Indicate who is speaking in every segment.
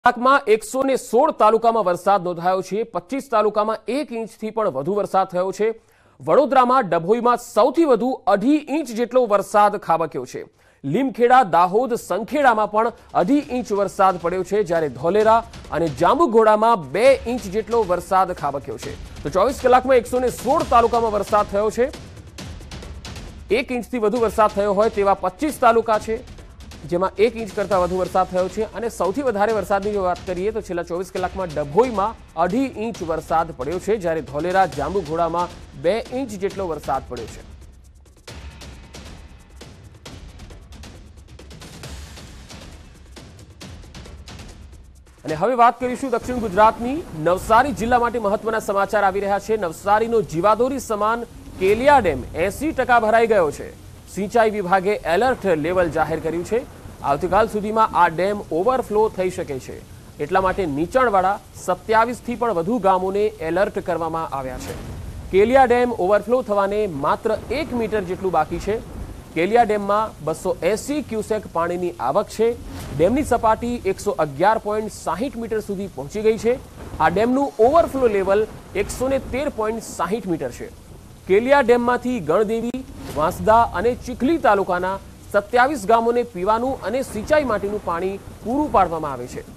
Speaker 1: કલાકમાં 116 તાલુકામાં વરસાદ નોંધાયો છે। 25 તાલુકામાં 1 ઇંચથી પણ વધુ વરસાદ થયો છે। વડોદરામાં ડભોઈમાં સૌથી વધુ 2.5 ઇંચ જેટલો વરસાદ ખાબક્યો છે। લીમખેડા, દાહોદ, સંખેડામાં પણ 2.5 ઇંચ વરસાદ પડ્યો છે, જ્યારે ધોલેરા અને જાંબુઘોડામાં 2 ઇંચ જેટલો વરસાદ ખાબક્યો છે। તો 24 કલાકમાં 116 તાલુકામાં વરસાદ થયો છે। 1 ઇંચથી વધુ વરસાદ થયો હોય તેવા 25 તાલુકા છે, જેમાં 1 ઇંચ કરતાં વધુ વરસાદ થયો છે। અને સૌથી વધારે વરસાદની જો વાત કરીએ તો છેલ્લા 24 કલાકમાં ડભોઈમાં 2.5 ઇંચ વરસાદ પડ્યો છે, જ્યારે ધોલેરા, જાંબુઘોડામાં 2 ઇંચ જેટલો વરસાદ પડ્યો છે। અને હવે વાત કરીશું દક્ષિણ ગુજરાતની। નવસારી જિલ્લા માટે મહત્વના સમાચાર આવી રહ્યા છે। નવસારીનો જીવાદોરી સમાન કેલિયા ડેમ 80% ભરાઈ ગયો છે। સિંચાઈ વિભાગે એલર્ટ લેવલ જાહેર કર્યું છે। આવતીકાલ સુધીમાં આ ડેમ ઓવરફ્લો થઈ શકે છે, એટલા માટે નીચાણવાળા 27થી પણ વધુ ગામોને એલર્ટ કરવામાં આવ્યા છે। કેલિયા ડેમ ઓવરફ્લો થવાને માત્ર 1 મીટર જેટલું બાકી છે। કેલિયા ડેમમાં 280 ક્યુસેક પાણીની આવક છે। ડેમની સપાટી 111.60 મીટર સુધી પહોંચી ગઈ છે। આ ડેમનું ઓવરફ્લો લેવલ 113.60 મીટર છે। કેલિયા ડેમમાંથી ગણદેવી, વાંસદા અને ચીખલી તાલુકાના 27 ગામોને પીવાનું અને સિંચાઈ માટેનું પાણી પૂરું પાડવામાં આવે છે।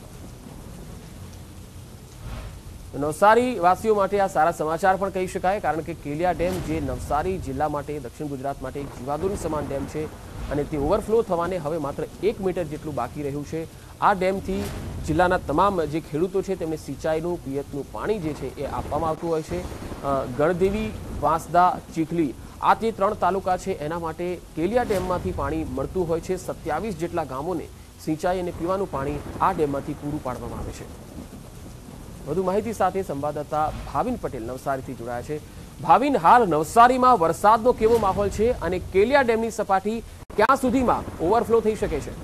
Speaker 1: નવસારી વાસીઓ માટે આ સારા સમાચાર પણ કહી શકાય, કારણ કે કેલિયા ડેમ જે નવસારી જિલ્લા માટે, દક્ષિણ ગુજરાત માટે એક જીવાદોરી સમાન ડેમ છે અને તે ઓવરફ્લો થવાને હવે માત્ર 1 મીટર જેટલું બાકી રહ્યું છે। આ ડેમથી જિલ્લાના તમામ જે ખેડૂતો છે તેમને સિંચાઈનું, પિયતનું પાણી જે છે એ આપવામાં આવતું હોય છે। ગણદેવી, વાંસદા, ચીખલી આ તે 3 તાલુકા છે, એના માટે કેલિયા ડેમમાંથી પાણી મળતું હોય છે। 27 જેટલા ગામોને સિંચાઈ અને પીવાનું પાણી આ ડેમમાંથી પૂરું પાડવામાં આવે છે। વધુ માહિતી સાથે સંવાદદાતા ભાવિન પટેલ નવસારીથી જોડાયા છે। ભાવિન, હાલ નવસારીમાં વરસાદનો કેવો માહોલ છે અને કેલિયા ડેમની સપાટી ક્યાં સુધીમાં ઓવરફ્લો થઈ શકે છે?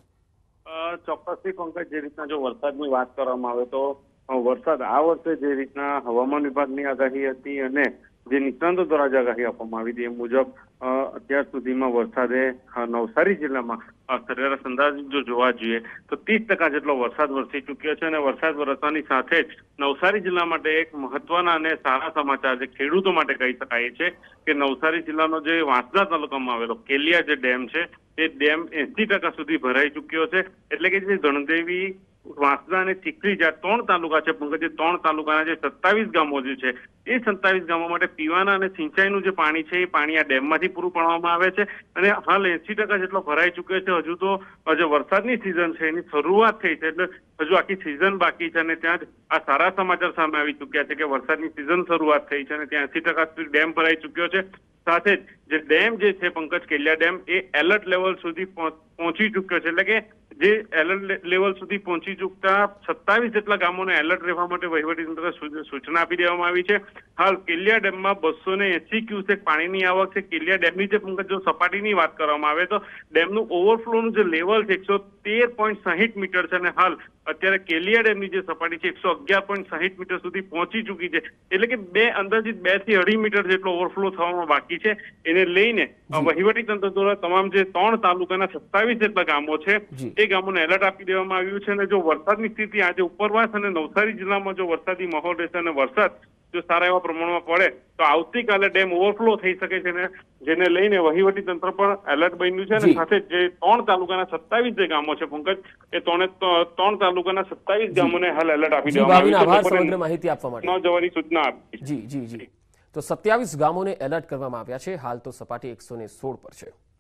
Speaker 2: ચોક્કસથી પંકજ, જે રીતના જો વરસાદની વાત કરવામાં આવે તો વરસાદ આ વર્ષે જે રીતના હવામાન વિભાગની આગાહી હતી અને જે નિષ્ણાંતો દ્વારા જ આગાહી આપવામાં આવી હતી એ મુજબ અત્યાર સુધીમાં વરસાદે નવસારી જિલ્લામાં સરેરાશ અંદાજ જો જોવા જઈએ તો 30% જેટલો વરસાદ વરસી ચૂક્યો છે। અને વરસાદ વરસવાની સાથે જ નવસારી જિલ્લા માટે એક મહત્વના અને સારા સમાચાર છે, ખેડૂતો માટે કહી શકાય છે કે નવસારી જિલ્લાનો જે વાંસદા તાલુકામાં આવેલો કેલિયા જે ડેમ છે એ ડેમ 80% સુધી ભરાઈ ચૂક્યો છે। એટલે કે જે ગણદેવી, વાંસદા અને ચીખલી જે 3 તાલુકા છે પંકજ, 3 તાલુકાના જે 27 ગામો જે છે એ 27 ગામો માટે પીવાના અને સિંચાઈનું જે પાણી છે એ પાણી આ ડેમમાંથી પૂરું પાડવામાં આવે છે। અને હાલ 80% જેટલો ભરાઈ ચૂક્યો છે। હજુ તો જે વરસાદની સિઝન છે એની શરૂઆત થઈ છે, એટલે હજુ આખી સિઝન બાકી છે અને ત્યાં જ આ સારા સમાચાર સામે આવી ચૂક્યા છે કે વરસાદની સિઝન શરૂઆત થઈ છે અને ત્યાં 80% સુધી ડેમ ભરાઈ ચૂક્યો છે। સાથે જ જે ડેમ જે છે પંકજ, કેલિયા ડેમ એ એલર્ટ લેવલ સુધી પહોંચી ચૂક્યો છે। એટલે કે જે એલર્ટ લેવલ સુધી પહોંચી ચૂકતા 27 જેટલા ગામોને એલર્ટ રહેવા માટે વહીવટીતંત્ર સૂચના આપી દેવામાં આવી છે। હાલ કેલિયા ડેમમાં 280 ક્યુસેક પાણીની આવક છે। કેલિયા ડેમની જે પંકજ જો સપાટીની વાત કરવામાં આવે તો ડેમનું ઓવરફ્લોનું જે લેવલ છે 113.60 મીટર છે અને હાલ અત્યારે કેલિયા ડેમની જે સપાટી છે 111.60 મીટર સુધી પહોંચી ચૂકી છે। એટલે કે અંદાજિત 2 થી 2.5 મીટર જેટલો ઓવરફ્લો થવામાં બાકી છે। એને લઈને વહીવટીતંત્ર દ્વારા તમામ જે 3 તાલુકાના 27 જેટલા ગામો છે એ ગામોને એલર્ટ આપી દેવામાં આવ્યું છે। અને જો વરસાદની સ્થિતિ આજે ઉપરવાસ અને નવસારી જિલ્લામાં જો વરસાદી માહોલ રહેશે અને વરસાદ જો સારા એવા પ્રમાણમાં પડે તો આવતીકાલે ડેમ ઓવરફ્લો થઈ શકે છે ને જેને લઈને વહીવટીતંત્ર પણ એલર્ટ બન્યું છે। અને સાથે જે 3 તાલુકાના 27 જે ગામો છે પંકજ, એ 3 તાલુકાના 27 ગામોને હાલ એલર્ટ આપી દેવામાં આવ્યું છે।
Speaker 1: સમગ્ર માહિતી આપવા માટે
Speaker 2: ન જવાની સૂચના આપી।
Speaker 1: જી જી જી। તો 27 ગામોને એલર્ટ કરવામાં આવ્યા છે। હાલ તો સપાટી 116 પર છે।